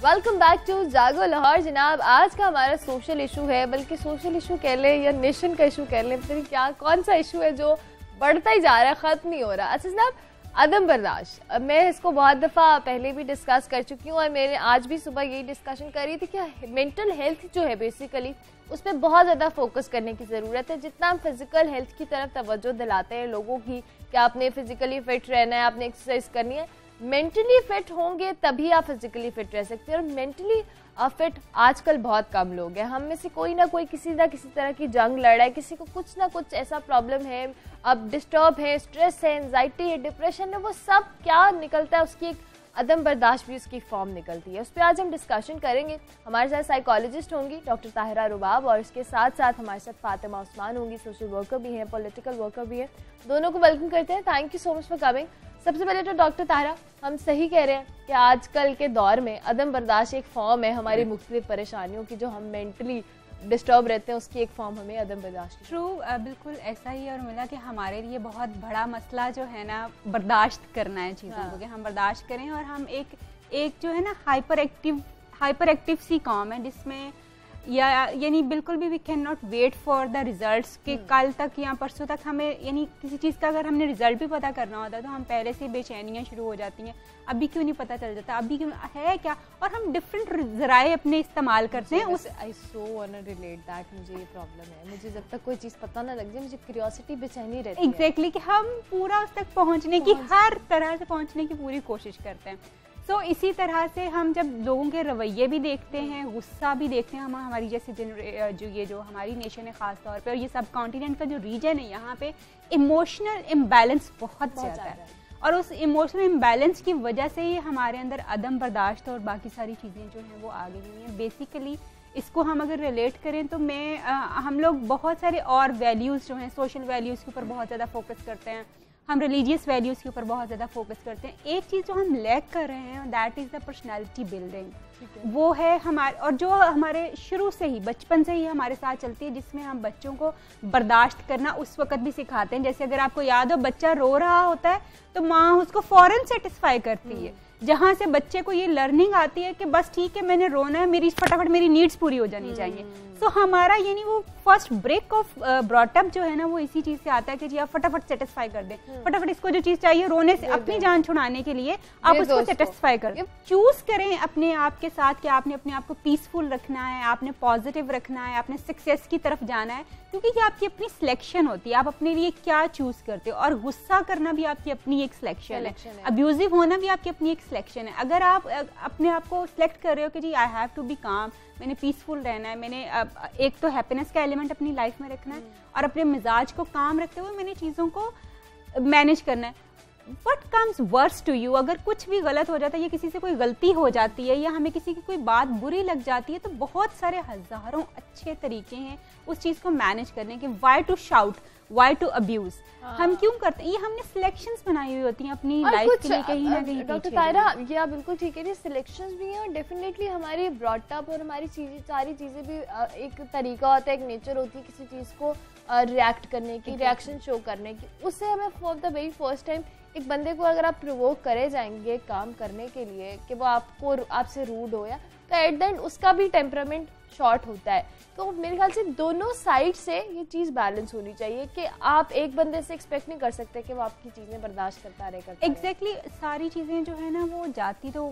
Welcome back to जागो लाहौर। जनाब, आज का हमारा सोशल इशू है, बल्कि सोशल इशू कह लें या नेशन का इशू कह लें, फिर क्या कौन सा इशू है जो बढ़ता ही जा रहा है, ख़त्म नहीं हो रहा। अच्छा जनाब, अदम बर्दाश्त। मैं इसको बहुत दफ़ा पहले भी डिस्कस कर चुकी हूँ और मैंने आज भी सुबह यही डिस्कशन करी थी कि मेंटल हेल्थ जो है बेसिकली उस पर बहुत ज़्यादा फोकस करने की ज़रूरत है। जितना हम फिजिकल हेल्थ की तरफ तवज्जो दिलाते हैं लोगों की कि आपने फिजिकली फिट रहना है, आपने एक्सरसाइज करनी है, मेंटली फिट होंगे तभी आप फिजिकली फिट रह सकते हैं। और मेंटली फिट आजकल बहुत कम लोग हैं। हम में से कोई ना कोई किसी तरह की जंग लड़ रहा है, किसी को कुछ ना कुछ ऐसा प्रॉब्लम है, अब डिस्टर्ब है, स्ट्रेस है, एंजाइटी है, डिप्रेशन है, वो सब क्या निकलता है, उसकी एक अदम बर्दाश्त भी उसकी फॉर्म निकलती है। उस पर आज हम डिस्कशन करेंगे। हमारे साथ साइकोलॉजिस्ट होंगी डॉक्टर ताहिरा रुबाब, और इसके साथ साथ हमारे साथ फातिमा उस्मान होंगी, सोशल वर्कर भी हैं, पॉलिटिकल वर्कर भी हैं। दोनों को वेलकम करते हैं। Thank you so much for coming. सबसे पहले तो डॉक्टर ताहिरा, हम सही कह रहे हैं कि आजकल के दौर में अदम बर्दाश्त एक फॉर्म है हमारी मुख्तलिफ परेशानियों की, जो हम मेंटली डिस्टर्ब रहते हैं, उसकी एक फॉर्म हमें अदम बर्दाश्त। ट्रू, बिल्कुल ऐसा ही। और मिला कि हमारे लिए बहुत बड़ा मसला जो है ना, बर्दाश्त करना है चीज़ों को, कि हम बर्दाश्त करें। और हम एक जो है ना हाइपर एक्टिव सी कॉम है, जिसमें यानी बिल्कुल भी we can not wait for the results कि कल तक या परसों तक हमें, यानी किसी चीज़ का अगर हमने रिजल्ट भी पता करना होता है तो हम पहले से बेचैनियाँ शुरू हो जाती हैं। अभी क्यों नहीं पता चल जाता, अभी क्यों है क्या, और हम डिफरेंट ज़राए अपने इस्तेमाल करते हैं। उस I so want to relate that. मुझे ये प्रॉब्लम है, मुझे जब तक कोई चीज़ पता ना लग जाए मुझे क्यूरियोसिटी बेचैनी रहती है। एग्जैक्टली, कि हम पूरा उस तक पहुँचने की, हर तरह से पहुँचने की पूरी कोशिश करते हैं। तो इसी तरह से हम जब लोगों के रवैये भी देखते हैं, गुस्सा भी देखते हैं, हम हमारी जैसे जो हमारी नेशन है ख़ास तौर पे, और ये सब कॉन्टिनेंट का जो रीजन है, यहाँ पे इमोशनल इम्बैलेंस बहुत ज़्यादा है। और उस इमोशनल इम्बैलेंस की वजह से ही हमारे अंदर अदम बर्दाश्त और बाकी सारी चीज़ें जो हैं वो आ गई हुई हैं। बेसिकली इसको हम अगर रिलेट करें तो हम लोग बहुत सारे और वैल्यूज़ जो हैं, सोशल वैल्यूज़ के ऊपर बहुत ज़्यादा फोकस करते हैं, हम रिलीजियस वैल्यूज़ के ऊपर बहुत ज़्यादा फोकस करते हैं। एक चीज़ जो हम लैक कर रहे हैं, that is the personality building. वो है हमारे, और जो हमारे शुरू से ही, बचपन से ही हमारे साथ चलती है, जिसमें हम बच्चों को बर्दाश्त करना उस वक्त भी सिखाते हैं। जैसे अगर आपको याद हो, बच्चा रो रहा होता है तो माँ उसको फ़ौरन सेटिस्फाई करती है, जहाँ से बच्चे को ये लर्निंग आती है कि बस ठीक है, मैंने रोना है, मेरी फटाफट मेरी नीड्स पूरी हो जानी चाहिए। तो हमारा यानी वो फर्स्ट ब्रेक ऑफ ब्रॉटअप जो है ना, वो इसी चीज़ से आता है कि जी आप फटाफट सेटिस्फाई कर दें, फटाफट इसको जो चीज़ चाहिए, रोने से अपनी जान छुड़ाने के लिए आप उसको सेटिस्फाई कर दें। चूज करें अपने आप के साथ कि आपने अपने आप को पीसफुल रखना है, आपने पॉजिटिव रखना है, आपने सक्सेस की तरफ जाना है, क्योंकि ये आपकी अपनी सिलेक्शन होती है, आप अपने लिए क्या चूज करते हो। और गुस्सा करना भी आपकी अपनी एक सिलेक्शन है, अब्यूजिव होना भी आपकी अपनी एक सिलेक्शन है। अगर आप अपने आप को सिलेक्ट कर रहे हो कि जी I have to be calm, मैंने पीसफुल रहना है, मैंने एक तो हैप्पीनेस का एलिमेंट अपनी लाइफ में रखना है, और अपने मिजाज को काम रखते हुए मैंने चीज़ों को मैनेज करना है। What comes worse to you, अगर कुछ भी गलत हो जाता है या किसी से कोई गलती हो जाती है या हमें किसी की कोई बात बुरी लग जाती है, तो बहुत सारे हजारों अच्छे तरीके हैं उस चीज़ को मैनेज करने के। Why to shout, why to abuse, हम क्यों करते हैं? ये हमने सिलेक्शंस बनाई हुई होती हैं अपनी लाइफ के लिए कहीं ना कहीं। डॉक्टर ताहिरा, ये आप बिल्कुल ठीक है, ये सिलेक्शंस भी हैं और डेफिनेटली हमारी ब्रॉटअप और हमारी सारी चीज़ें भी एक तरीका होता है, एक नेचर होती है किसी चीज़ को रिएक्ट करने की, रिएक्शन शो करने की। उससे हमें for the very first time एक बंदे को अगर आप प्रोवोक करे जाएंगे काम करने के लिए कि वो आपसे रूड हो, या तो एट द एंड उसका भी टेम्परामेंट शॉर्ट होता है। तो मेरे ख्याल से दोनों साइड से ये चीज़ बैलेंस होनी चाहिए कि आप एक बंदे से एक्सपेक्ट नहीं कर सकते कि वो आपकी चीज़ें बर्दाश्त करता रहे। एग्जैक्टली, सारी चीज़ें जो है ना वो जाती तो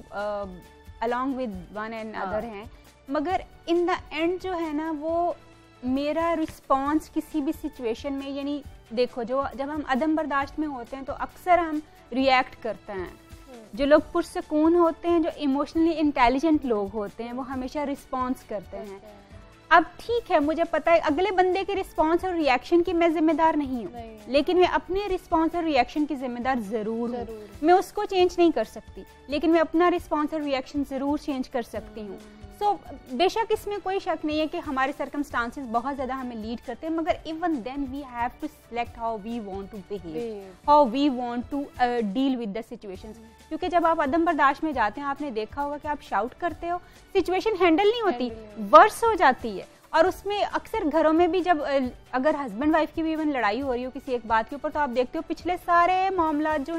along with one and other हैं, मगर इन द एंड जो है ना वो मेरा रिस्पॉन्स किसी भी सिचुएशन में, यानी देखो जब हम अदम बर्दाश्त में होते हैं तो अक्सर हम रिएक्ट करते हैं। जो लोग पुरसकून होते हैं, जो इमोशनली इंटेलिजेंट लोग होते हैं, वो हमेशा रिस्पॉन्स करते हैं। अब ठीक है, मुझे पता है अगले बंदे के रिस्पॉन्स और रिएक्शन की मैं जिम्मेदार नहीं हूँ, लेकिन मैं अपने रिस्पॉन्स और रिएक्शन की जिम्मेदार जरूर हूँ। मैं उसको चेंज नहीं कर सकती, लेकिन मैं अपना रिस्पॉन्स और रिएक्शन जरूर चेंज कर सकती हूँ। सो बेशक इसमें कोई शक नहीं है कि हमारे सर्कमस्टांसेस बहुत ज़्यादा हमें लीड करते हैं, मगर even then we have to select how we want to behave, how we want to deal with the situations. क्योंकि जब आप अदम बर्दाश्त में जाते हैं, आपने देखा होगा कि आप शाउट करते हो, सिचुएशन हैंडल नहीं होती, वर्स हो जाती है। और उसमें अक्सर घरों में भी जब अगर हस्बैंड वाइफ की भी इवन लड़ाई हो रही हो किसी एक बात के ऊपर, तो आप देखते हो पिछले सारे मामला जो हैं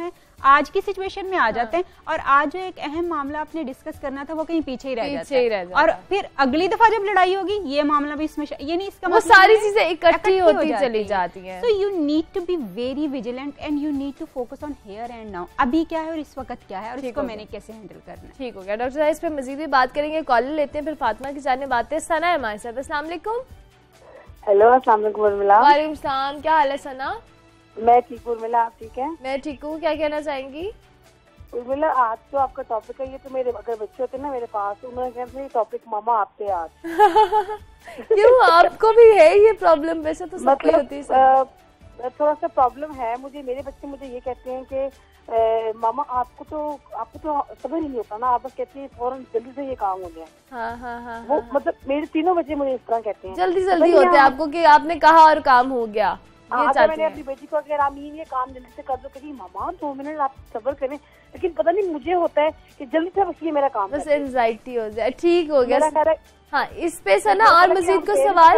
आज की सिचुएशन में आ जाते हैं और आज जो एक अहम मामला आपने डिस्कस करना था वो कहीं पीछे ही रह जाता है और फिर अगली दफा जब लड़ाई होगी ये मामला भी इसमें ये नहीं, इसका मतलब सारी चीजें इकट्ठी होती चली जाती हैं। So you need to be very vigilant and you need to focus on here and now, अभी क्या है और इस वक्त क्या है और इसको मैंने कैसे हैंडल करना है। ठीक हो गया डॉक्टर साहब, इस पे मजीद भी बात करेंगे, कॉल लेते हैं, फिर फातिमा की जाने बातें। सना है हमारे साथ। अस्सलाम वालेकुम। हेलो अस्सलाम वालेकुम उर्मिला। वालेकुम सलाम, क्या हाल है सना? मैं ठीक हूँ उर्मिला, आप ठीक है? मैं ठीक हूँ। क्या कहना चाहेंगी? उर्मिला आज तो आपका टॉपिक है ये, तो मेरे अगर बच्चे होते ना मेरे पास तो उन्होंने कहते हैं टॉपिक मामा आपसे आज। क्यों, आपको भी है ये प्रॉब्लम? वैसे तो सबकी होती है। थोड़ा सा प्रॉब्लम है मुझे, मेरे बच्चे मुझे ये कहते हैं कि मामा आपको तो समझ ही नहीं होता ना, आप बस कहते हैं फौरन जल्दी से ये काम हो जाए। हाँ, वो मतलब मेरे तीनों बच्चे मुझे इस तरह कहते हैं, जल्दी होते हैं आपको कि आपने कहा और काम हो गया। अगर मैंने अपनी बेटी को अगर आमीन ये काम जल्दी से कर दो, कहीं मामा 2 मिनट आप सब्र करें, लेकिन पता नहीं मुझे होता है कि जल्दी से बस ये मेरा काम बस एंजाइटी हो जाए। ठीक हो गया। हाँ, इस पे सना और मजीद को सवाल।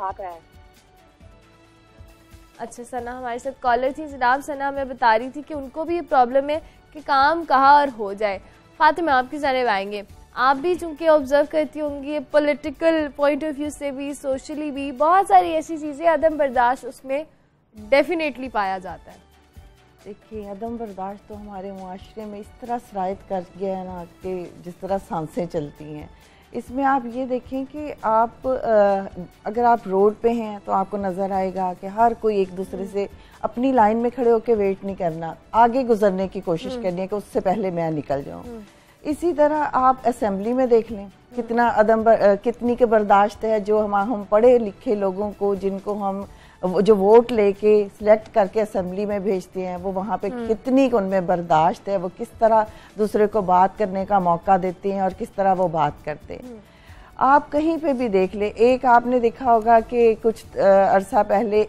अच्छा सना हमारे साथ कॉलर थी, जनाब सना हमें बता रही थी कि उनको भी ये प्रॉब्लम है कि काम कहा और हो जाए। फातिमा आपकी जानिब आएंगे, आप भी चूंकि ऑब्जर्व करती होंगी पॉलिटिकल पॉइंट ऑफ व्यू से भी, सोशली भी, बहुत सारी ऐसी चीजें अदम बर्दाश्त उसमें डेफिनेटली पाया जाता है। देखिए अदम बर्दाश्त तो हमारे मुआशरे में इस तरह सरायत कर गया है ना कि जिस तरह सांसें चलती हैं। इसमें आप ये देखें कि आप अगर आप रोड पे हैं तो आपको नज़र आएगा कि हर कोई एक दूसरे से अपनी लाइन में खड़े होकर वेट नहीं करना, आगे गुजरने की कोशिश करनी है कि उससे पहले मैं निकल जाऊं। इसी तरह आप असेंबली में देख लें कितना कितनी के बर्दाश्त है जो हम पढ़े लिखे लोगों को, जिनको हम जो वोट लेके सिलेक्ट करके असेंबली में भेजते हैं, वो वहाँ पे कितनी उनमें बर्दाश्त है, वो किस तरह दूसरे को बात करने का मौका देते हैं और किस तरह वो बात करते हैं। आप कहीं पे भी देख ले, एक आपने देखा होगा कि कुछ अरसा पहले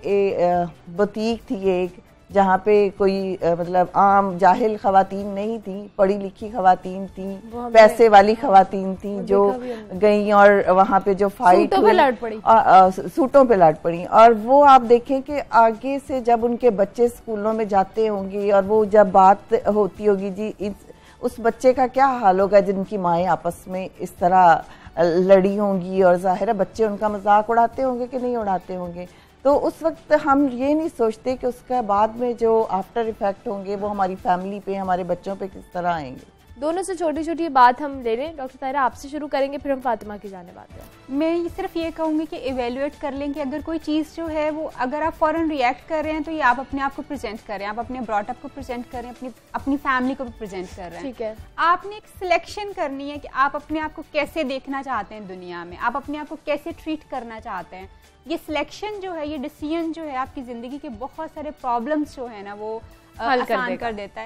बुटीक थी एक, जहाँ पे कोई मतलब आम जाहिल खवातीन नहीं थी, पढ़ी लिखी खवातीन थी, पैसे वाली खवातीन थी जो गई और वहाँ पे जो फाइट सूटों पे लड़ पड़ी। और वो आप देखें कि आगे से जब उनके बच्चे स्कूलों में जाते होंगे और वो जब बात होती होगी जी उस बच्चे का क्या हाल होगा जिनकी माएँ आपस में इस तरह लड़ी होंगी, और जाहिर है बच्चे उनका मजाक उड़ाते होंगे कि नहीं उड़ाते होंगे। तो उस वक्त हम ये नहीं सोचते कि उसका बाद में जो आफ्टर इफेक्ट होंगे वो हमारी फैमिली पे, हमारे बच्चों पे किस तरह आएंगे। दोनों से छोटी छोटी बात हम ले रहे हैं। डॉक्टर ताहिरा आपसे शुरू करेंगे, फिर हम फातिमा की जाने बात करें। मैं सिर्फ ये कहूँगी कि इवेल्युएट कर लें कि अगर कोई चीज़ जो है वो अगर आप फौरन रिएक्ट कर रहे हैं तो ये आप अपने आप को प्रेजेंट कर रहे हैं, आप अपने ब्रॉटअप को प्रेजेंट कर रहे हैं, अपनी फैमिली को भी प्रेजेंट कर रहे हैं। ठीक है, आपने एक सिलेक्शन करनी है कि आप अपने आप को कैसे देखना चाहते हैं दुनिया में, आप अपने आप को कैसे ट्रीट करना चाहते हैं। ये सिलेक्शन जो है, ये डिसीजन जो है आपकी जिंदगी के बहुत सारे प्रॉब्लम्स जो है ना वो आसान कर देता है।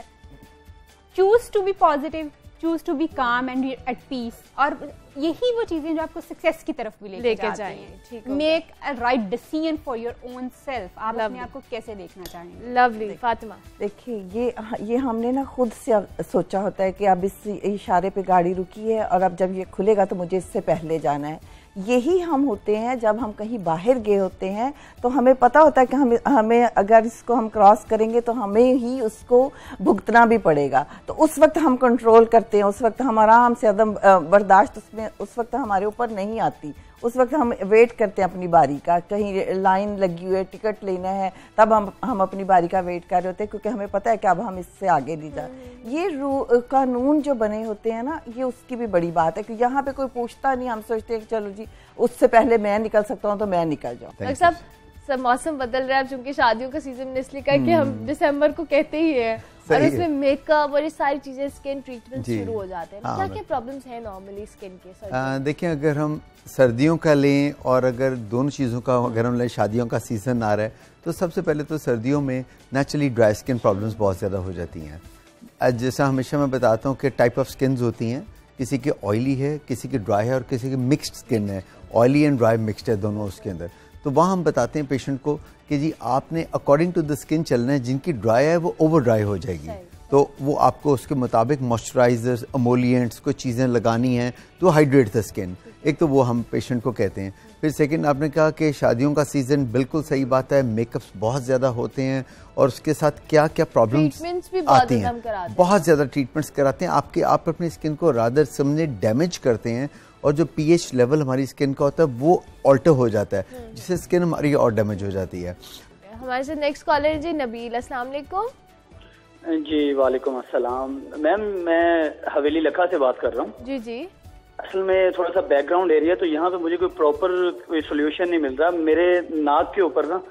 Choose to be positive, choose to be calm and at peace, और यही वो चीजें जो आपको सक्सेस की तरफ भी लेके जाएंगे। Make a right decision for your own self. आप अपने आप को कैसे देखना चाहेंगे। लवली। फातिमा देखिए ये हमने ना खुद से सोचा होता है कि अब इस इशारे पे गाड़ी रुकी है और अब जब ये खुलेगा तो मुझे इससे पहले जाना है। यही हम होते हैं जब हम कहीं बाहर गए होते हैं तो हमें पता होता है कि हमें अगर इसको हम क्रॉस करेंगे तो हमें ही उसको भुगतना भी पड़ेगा। तो उस वक्त हम कंट्रोल करते हैं, उस वक्त हम आराम से अदम बर्दाश्त उसमें उस वक्त हमारे ऊपर नहीं आती। उस वक्त हम वेट करते हैं अपनी बारी का, कहीं लाइन लगी हुई है, टिकट लेना है, तब हम अपनी बारी का वेट कर रहे होते हैं क्योंकि हमें पता है कि अब हम इससे आगे नहीं जा। ये कानून जो बने होते हैं ना, ये उसकी भी बड़ी बात है कि यहाँ पे कोई पूछता नहीं, हम सोचते हैं कि चलो जी उससे पहले मैं निकल सकता हूँ तो मैं निकल जाऊँ। सब मौसम बदल रहा है चूंकि शादियों का सीजन इसलिए करके हम दिसंबर को कहते ही है, और उसमें मेकअप और ये सारी चीजें, स्किन ट्रीटमेंट शुरू हो जाते हैं। क्या क्या प्रॉब्लम्स हैं नॉर्मली स्किन के? देखिए अगर हम सर्दियों का लें और अगर दोनों चीज़ों का अगर हम लें, शादियों का सीज़न आ रहा है तो सबसे पहले तो सर्दियों में नेचुरली ड्राई स्किन प्रॉब्लम्स बहुत ज़्यादा हो जाती हैं। जैसा हमेशा मैं बताता हूँ कि टाइप ऑफ स्किन्स होती हैं, किसी की ऑयली है, किसी की ड्राई है और किसी की मिक्स्ड स्किन है, ऑयली एंड ड्राई मिक्स्ड है दोनों उसके अंदर। तो वहाँ हम बताते हैं पेशेंट को कि जी आपने अकॉर्डिंग टू द स्किन चलना है, जिनकी ड्राई है वो ओवर ड्राई हो जाएगी तो वो आपको उसके मुताबिक मॉइस्चराइजर्स, अमोलिएंट्स, कोई चीज़ें लगानी हैं तो हाइड्रेट द स्किन। एक तो वो हम पेशेंट को कहते हैं। फिर सेकंड आपने कहा कि शादियों का सीज़न, बिल्कुल सही बात है, मेकअप्स बहुत ज़्यादा होते हैं और उसके साथ क्या क्या प्रॉब्लम्स आती हैं, बहुत ज़्यादा ट्रीटमेंट्स कराते हैं। आप अपनी स्किन को रादर समझे डैमेज करते हैं और जो pH लेवल हमारी स्किन का होता है वो ऑल्टर हो जाता है, जिससे स्किन हमारी और डैमेज हो जाती है। हमारे साथ नेक्स्ट कॉलर है जी नबील, अस्सलाम वालेकुम। जी वालेकुम अस्सलाम। मैम मैं हवेली लखा से बात कर रहा हूँ। जी जी। असल में थोड़ा सा बैकग्राउंड एरिया, तो यहाँ पे मुझे कोई प्रॉपर कोई सोल्यूशन नहीं मिल रहा। मेरे नाक के ऊपर ना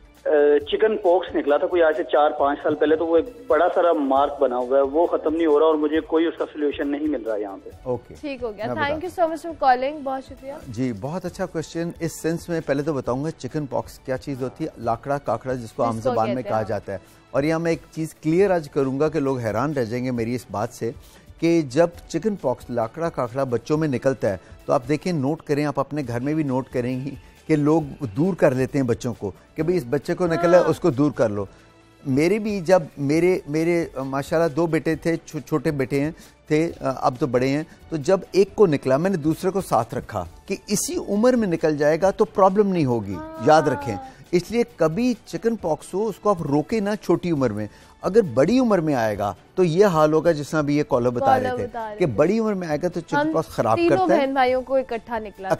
चिकन पॉक्स निकला था कोई आज से 4-5 साल पहले, तो वो एक बड़ा सारा मार्क बना हुआ है, वो खत्म नहीं हो रहा और मुझे कोई उसका सोल्यूशन नहीं मिल रहा यहाँ पे। ओके, ठीक हो गया, thank you so much for calling, बहुत शुक्रिया जी। बहुत अच्छा क्वेश्चन। इस सेंस में पहले तो बताऊंगा चिकन पॉक्स क्या चीज़ होती है, लाकड़ा काकड़ा जिसको आम ज़बान में कहा जाता है। और यहाँ मैं एक चीज़ क्लियर आज करूंगा कि लोग हैरान रह जाएंगे मेरी इस बात से कि जब चिकन पॉक्स लाकड़ा काकड़ा बच्चों में निकलता है तो आप देखें, नोट करें, आप अपने घर में भी नोट करेंगी कि लोग दूर कर लेते हैं बच्चों को कि भाई इस बच्चे को निकला है उसको दूर कर लो। मेरे भी जब मेरे माशाल्लाह 2 बेटे थे, छोटे बेटे हैं थे, अब तो बड़े हैं, तो जब एक को निकला मैंने दूसरे को साथ रखा कि इसी उम्र में निकल जाएगा तो प्रॉब्लम नहीं होगी, याद रखें। इसलिए कभी चिकन पॉक्स हो उसको आप रोके ना छोटी उम्र में। अगर बड़ी उम्र में आएगा तो ये हाल होगा जिस तरह भी ये कॉलर बता रहे थे कि बड़ी उम्र में आएगा तो चिकन पॉक्स खराब करता है। बहन भाइयों को इकट्ठा निकला,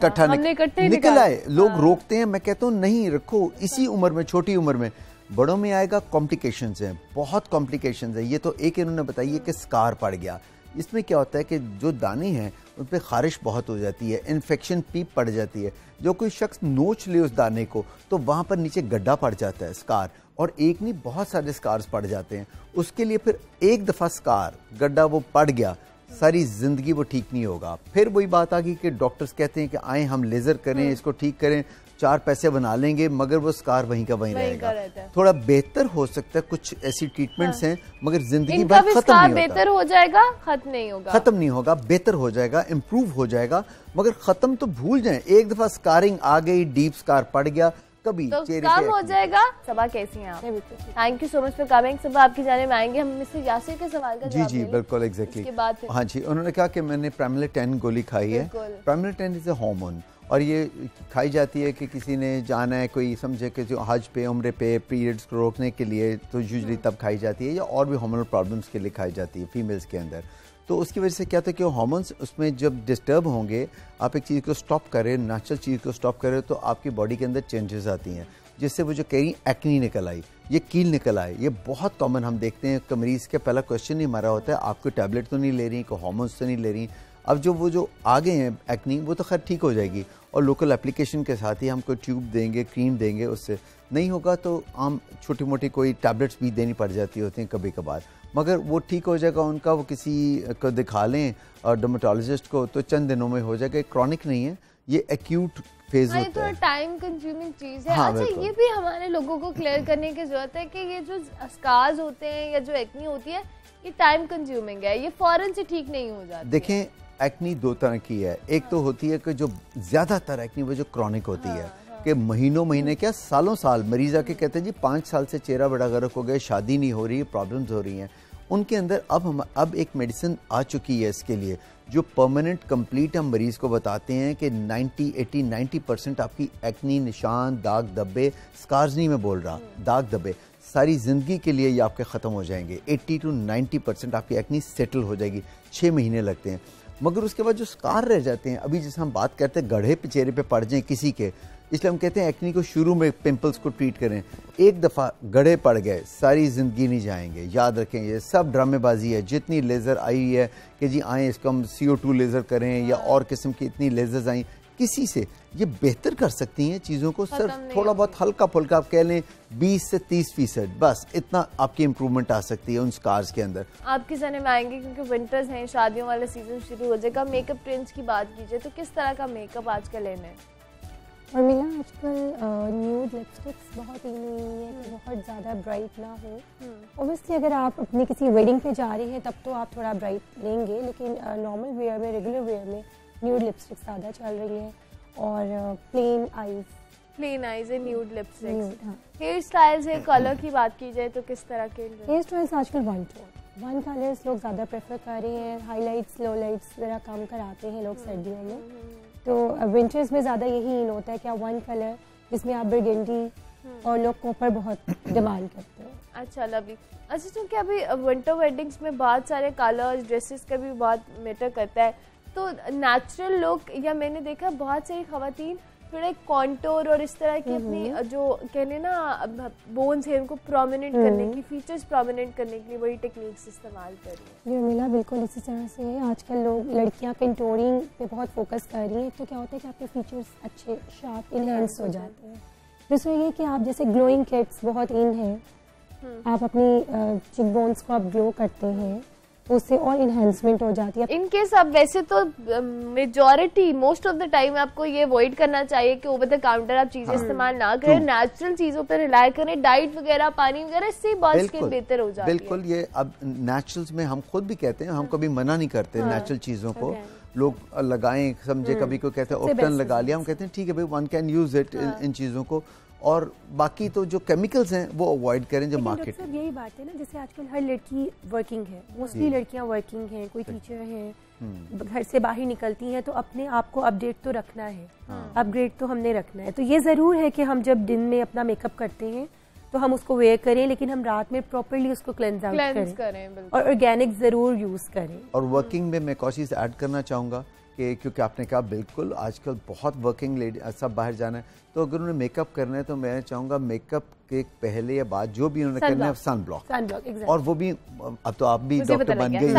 निकल आए, लोग रोकते हैं। मैं कहता हूँ नहीं, रखो इसी उम्र में, छोटी उम्र में। बड़ों में आएगा कॉम्प्लिकेशंस हैं, बहुत कॉम्प्लिकेशंस है। ये तो एक इन्होंने बताई है कि स्कार पड़ गया। इसमें क्या होता है कि जो दाने हैं उन पर खारिश बहुत हो जाती है, इन्फेक्शन पीप पड़ जाती है। जो कोई शख्स नोच ले उस दाने को तो वहाँ पर नीचे गड्ढा पड़ जाता है, स्कार, और एक नहीं बहुत सारे स्कार्स पड़ जाते हैं। उसके लिए फिर एक दफ़ा स्कार गड्ढा वो पड़ गया, सारी ज़िंदगी वो ठीक नहीं होगा। फिर वही बात आ गई कि डॉक्टर्स कहते हैं कि आए हम लेज़र करें, इसको ठीक करें, 4 पैसे बना लेंगे, मगर वो स्कार वहीं का वहीं रहेगा। थोड़ा बेहतर हो सकता है, कुछ ऐसी ट्रीटमेंट्स हैं, मगर जिंदगी भर खत्म नहीं होगा। बेहतर हो जाएगा, खत्म नहीं होगा, खत्म नहीं होगा, बेहतर हो जाएगा, इम्प्रूव हो जाएगा, मगर खत्म तो भूल जाएं। एक दफा स्कारिंग आ गई, डीप स्कार पड़ गया, कभी तो काम हो जाएगा। सबा कैसी हैं आप? Thank you so much for coming. Saba आपकी जाने में आएंगे हम मिस्टर यासिर के सवाल का जवाब। जी बिल्कुल, एग्जैक्टली। हाँ जी, उन्होंने कहा कि मैंने प्राइमल-10 गोली खाई है। प्राइमल-10 इज अ हार्मोन और ये खाई जाती है कि किसी ने जाना है, कोई समझे कि जो हज पे, उम्रे पे, पीरियड्स को रोकने के लिए, तो यूजुअली तब खाई जाती है, या और भी हार्मोनल प्रॉब्लम्स के लिए खाई जाती है फीमेल्स के अंदर। तो उसकी वजह से क्या था कि हार्मोन्स उसमें जब डिस्टर्ब होंगे, आप एक चीज़ को स्टॉप करें, नेचुरल चीज़ को स्टॉप करें, तो आपकी बॉडी के अंदर चेंजेस आती हैं, जिससे वो जो कह रही एक्नी निकल आई, ये कील निकल आए, ये बहुत कॉमन हम देखते हैं। मरीज़ के पहला क्वेश्चन ही हमारा होता है आपको टैबलेट तो नहीं ले रही, कोई हार्मोन्स तो नहीं ले रही। अब जो आ गए हैं एक्नी, वो तो खैर ठीक हो जाएगी और लोकल एप्लीकेशन के साथ ही हम कोई ट्यूब देंगे, क्रीम देंगे, उससे नहीं होगा तो आम छोटी मोटी कोई टैबलेट्स भी देनी पड़ जाती होती हैं कभी कभार, मगर वो ठीक हो जाएगा उनका। वो किसी को दिखा लें और डर्मेटोलॉजिस्ट को, तो चंद दिनों में हो जाएगा। क्रॉनिक नहीं है, ये एक्यूट फेज होता है, टाइम कंज्यूमिंग चीज है। हाँ, अच्छा, ये भी हमारे लोगों को क्लियर करने की जरूरत है कि ये जो स्कार्स होते हैं या जो एक्नी होती है, ये टाइम कंज्यूमिंग है, ये फौरन से ठीक नहीं हो जाती। देखें, एक्नी 2 तरह की है। एक तो होती है कि जो ज्यादातर एक्नी वो जो क्रॉनिक होती है कि महीने क्या सालों साल मरीज आके कहते हैं जी 5 साल से चेहरा बड़ा गर्क हो गया, शादी नहीं हो रही, प्रॉब्लम्स हो रही हैं। उनके अंदर अब एक मेडिसिन आ चुकी है इसके लिए, जो परमानेंट कंप्लीट हम मरीज को बताते हैं कि 90% आपकी एक्नी, निशान, दाग धब्बे, स्कार्स नहीं मैं बोल रहा, दाग धब्बे सारी जिंदगी के लिए ये आपके खत्म हो जाएंगे। 80 to 90% आपकी एक्नी सेटल हो जाएगी। 6 महीने लगते हैं, मगर उसके बाद जो स्कार रह जाते हैं, अभी जैसे हम बात करते हैं गढ़े पे चेहरे पे पड़ जाए किसी के, इसलिए हम कहते हैं एक्नी को शुरू में पिंपल्स को ट्रीट करें। एक दफ़ा गढ़े पड़ गए सारी ज़िंदगी नहीं जाएंगे, याद रखें। ये सब ड्रामेबाजी है। जितनी लेज़र आई है कि जी आए इसको हम CO2 लेज़र करें या और किस्म की इतनी लेज़र्स आई, किसी से ये बेहतर कर सकती हैं चीज़ों को। सिर्फ थोड़ा बहुत हल्का फुल्का आप कह लें 20 से 30%, बस इतना आपकी इम्प्रूवमेंट आ सकती है उन स्कार्स के अंदर। आपके जाने में आएंगे क्योंकि विंटर्स हैं, शादियों वाला सीजन शुरू हो जाएगा। मेकअप ट्रेंड्स की बात कीजिए तो किस तरह का मेकअप आजकल लेना है? और मिला आजकल न्यूड लिपस्टिक्स बहुत इन हुई है कि बहुत ज़्यादा ब्राइट ना हो। ऑब्वियसली अगर आप अपनी किसी वेडिंग पे जा रही हैं तब तो आप थोड़ा ब्राइट लेंगे, लेकिन नॉर्मल वेयर में, रेगुलर वेयर में न्यूड लिपस्टिक्स ज़्यादा चल रही हैं। और plain eyes and nude lipsticks. Hair styles है, कलर की बात की जाए तो किस तरह के हेयर स्टाइल्स आजकल वन कलर्स लोग ज़्यादा प्रेफर कर रहे हैं। हाईलाइट्स, लो लाइट्स ज़रा कम कराते हैं लोग सर्दियों में। तो विंटर्स में ज़्यादा यही इन होता है कि आप वन कलर जिसमें आप बर्गेंडी और लोग कॉपर बहुत डिमांड करते हैं। अच्छा लवली। अच्छा क्योंकि अभी विंटर वेडिंग्स में बहुत सारे कलर्स ड्रेसेस का भी बहुत मैटर करता है, तो नेचुरल लुक या मैंने देखा बहुत सारी खवातीन थोड़ा एक कॉन्टोर और इस तरह की अपनी जो कहने ना बोन्स है उनको प्रोमिनेंट करने की, फीचर्स प्रोमिनेंट करने के लिए वही टेक्निक्स इस्तेमाल कर रही है। ये मिला बिल्कुल इसी तरह से है। आजकल लोग लड़कियां कंटोरिंग पे बहुत फोकस कर रही हैं, तो क्या होता है कि आपके फीचर्स अच्छे शार्प इनहेंस हो जाते हैं। दूसरा ये कि आप जैसे ग्लोइंग किट्स बहुत इन है, आप अपनी चिक बोन्स को आप ग्लो करते हैं, उससे और इनहेंसमेंट हो जाती है। इन केस आप वैसे तो majority most of the time आपको ये अवॉइड करना चाहिए कि ओवर द काउंटर आप चीजें इस्तेमाल ना करें, नेचुरल चीजों पर रिलाय करें, डाइट वगैरह पानी वगैरह, इससे बहुत स्किन बेहतर हो जाती है। बिल्कुल, ये अब नेचुरल्स में हम खुद भी कहते हैं, हम कभी मना नहीं करते नेचुरल चीजों को लोग लगाएं, समझे कभी कोई कहते हैं ऑप्शन लगा लिया, हम कहते हैं ठीक है भाई वन कैन यूज इट इन चीजों को, और बाकी तो जो केमिकल्स हैं वो अवॉइड करें जो मार्केट। सब यही बात है ना, जैसे आजकल हर लड़की वर्किंग है, मोस्टली लड़कियां वर्किंग हैं, कोई टीचर है, घर से बाहर निकलती हैं, तो अपने आप को अपडेट तो रखना है, अपग्रेड तो हमने रखना है। तो ये जरूर है कि हम जब दिन में अपना मेकअप करते हैं तो हम उसको वेयर करें, लेकिन हम रात में प्रॉपर्ली उसको क्लेंस आउट करें और ऑर्गेनिक जरूर यूज करें। और वर्किंग में मैं एक और चीज ऐड करना चाहूंगा कि क्योंकि आपने कहा बिल्कुल आजकल बहुत वर्किंग लेडी सब बाहर जाना है, तो अगर उन्हें मेकअप करना है तो मैं चाहूंगा मेकअप के पहले या बाद जो भी उन्होंने करना है सन ब्लॉक, और वो भी अब तो आप भी डॉक्टर बन गए,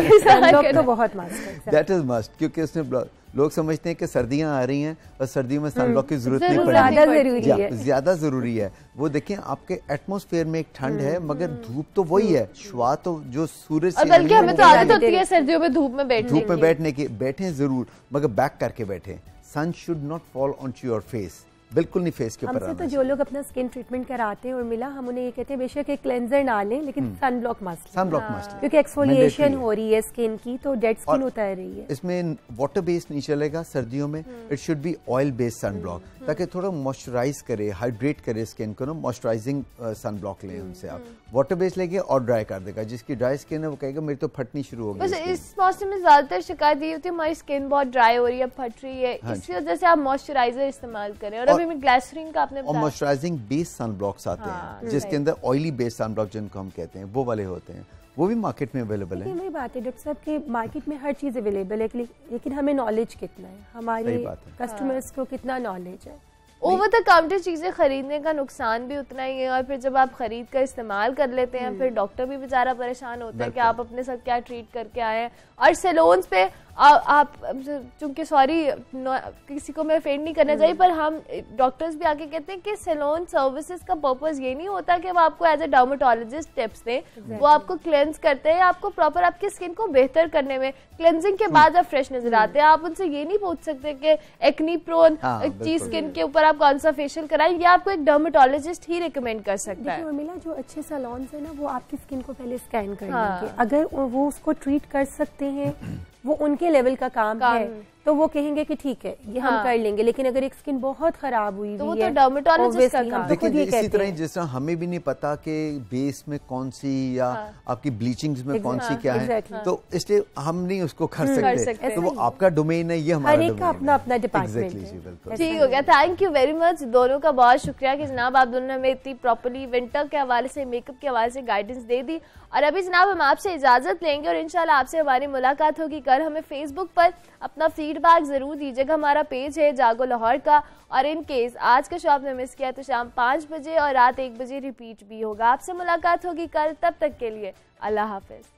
सन तो बहुत मस्त, दैट इज मस्ट, क्योंकि उसने लोग समझते हैं कि सर्दियां आ रही हैं और सर्दियों में सन ब्लॉक की जरूरत नहीं पड़ती, ज्यादा जरूरी है। वो देखें आपके एटमॉस्फेयर में एक ठंड है मगर धूप तो वही है, शुआ तो जो सूरज से, बल्कि हमें तो आदत होती है सर्दियों में धूप में बैठने की, बैठे जरूर मगर बैक करके बैठे। Sun should not fall on to your face, बिल्कुल नहीं फेस के ऊपर। हमसे तो जो लोग अपना स्किन ट्रीटमेंट कराते हैं और मिला, हम उन्हें ये कहते हैं बेशक एक क्लेंजर ना लें लेकिन सन ब्लॉक मस्ट, क्योंकि एक्सफोलिएशन हो रही है स्किन की, तो डेड स्किन उतर रही है। इसमें वाटर बेस्ड नहीं चलेगा सर्दियों में, it should be oil based sun block, ताकि थोड़ा मॉइस्चराइज करे, हाइड्रेट करे स्किन को ना, मॉइस्चराइजिंग सन ब्लॉक लें उनसे आप। वाटर बेस्ड लेंगे और ड्राई कर देगा, जिसकी ड्राई स्किन है वो कहेगा मेरी तो फटनी शुरू हो गई। इस मौसम में ज्यादातर शिकायत ये होती है हमारी स्किन बहुत ड्राई हो रही है, फट रही है, इसी वजह से आप मॉइस्चराइजर इस्तेमाल करें। और अभी मैं ग्लिसरीन का आपने बताया, और मॉइस्चराइजिंग बेस्ड सन ब्लॉक्स आते हैं जिसके अंदर ऑयली बेस्ड सन ब्लॉक जिनको हम कहते हैं वो वाले होते हैं, वो भी मार्केट में अवेलेबल है। वही बात है डॉक्टर साहब कि मार्केट में हर चीज अवेलेबल है, लेकिन हमें नॉलेज कितना है, हमारे कस्टमर्स को कितना नॉलेज है। ओवर द काउंटर चीजें खरीदने का नुकसान भी उतना ही है, और फिर जब आप खरीद कर इस्तेमाल कर लेते हैं फिर डॉक्टर भी बेचारा परेशान होता है कि आप अपने साथ क्या ट्रीट करके आए हैं। और सैलून्स पे आप चूंकि सॉरी किसी को मैं फेड नहीं करना चाहिए, पर हम डॉक्टर्स भी आके कहते हैं कि सैलून सर्विसेज का पर्पस ये नहीं होता कि वो आपको एज ए डर्मेटोलॉजिस्ट टिप्स दें, वो आपको क्लेंस करते हैं, आपको प्रॉपर आपकी स्किन को बेहतर करने में, क्लेंजिंग के बाद आप फ्रेश नजर आते हैं। आप उनसे ये नहीं पूछ सकते कि एक्नी प्रोन चीज स्किन के ऊपर आप कौन सा फेशियल कराएं, ये आपको एक डर्मेटोलॉजिस्ट ही रिकमेंड कर सकता है। उर्मिला, जो अच्छे सैलून्स है ना वो आपकी स्किन को पहले स्कैन कर लेंगे, अगर वो उसको ट्रीट कर सकते हैं, वो उनके लेवल का काम है, तो वो कहेंगे कि ठीक है ये हम कर लेंगे। लेकिन अगर एक स्किन बहुत खराब हुई तो वो तो डर्मेटोलॉजिस्ट का काम। देखिए इसी तरह जिस तरह हमें भी नहीं पता कि बेस में कौन सी या आपकी ब्लीचिंग्स में कौन सी क्या है, तो इसलिए हम नहीं उसको कर सकते, तो वो आपका डोमेन है, ये हमारा डोमेन है, अपना अपना डिपार्टमेंट है। ठीक हो गया, थैंक यू वेरी मच दोनों का, बहुत शुक्रिया कि जनाब आप दोनों ने हमें इतनी प्रॉपर्ली विंटर के हवाले से, मेकअप के हवाले से गाइडेंस दे दी। और अभी जनाब हम आपसे इजाजत लेंगे और इंशाल्लाह आपसे हमारी मुलाकात होगी कल। हमें फेसबुक पर अपना फीडबैक जरूर दीजिएगा, हमारा पेज है जागो लाहौर का, और इन केस आज का शो आपने मिस किया तो शाम 5 बजे और रात 1 बजे रिपीट भी होगा। आपसे मुलाकात होगी कल, तब तक के लिए अल्लाह हाफिज।